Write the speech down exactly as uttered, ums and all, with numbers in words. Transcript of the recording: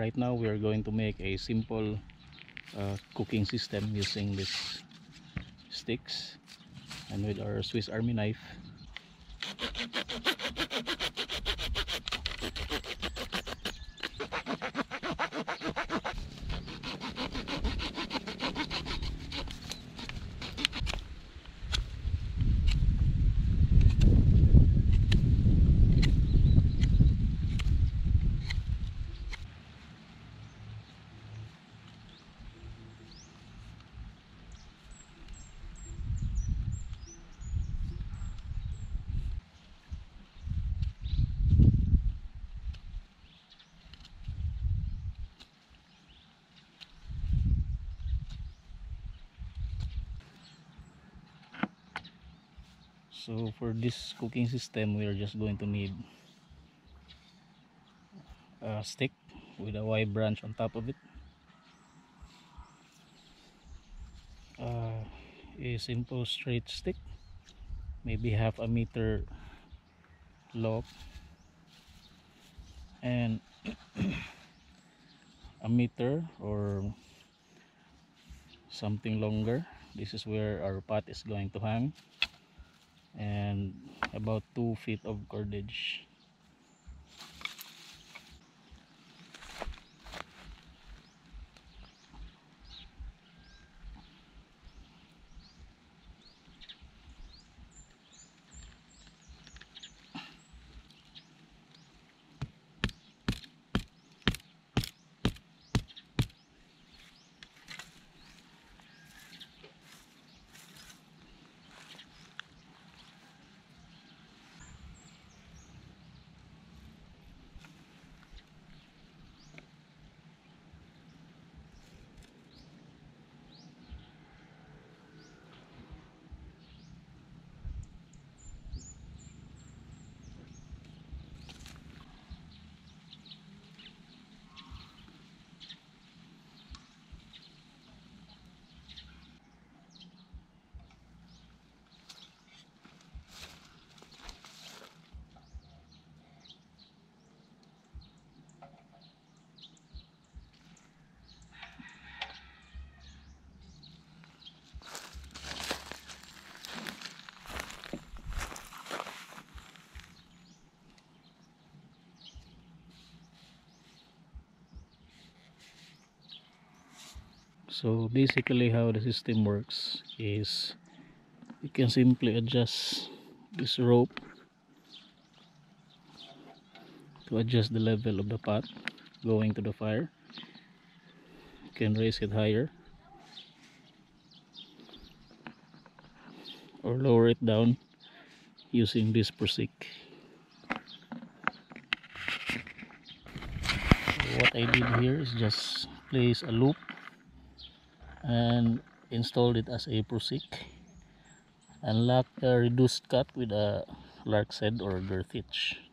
right now we are going to make a simple uh, cooking system using these sticks and with our Swiss Army knife. So for this cooking system we are just going to need a stick with a Y branch on top of it, uh, a simple straight stick, maybe half a meter long, and a meter or something longer. This is where our pot is going to hang, and about two feet of cordage. So basically how the system works is you can simply adjust this rope to adjust the level of the pot going to the fire. You can raise it higher or lower it down using this prusik. So what I did here is just place a loop and installed it as a prusik and lock the reduced cut with a lark head or girth hitch.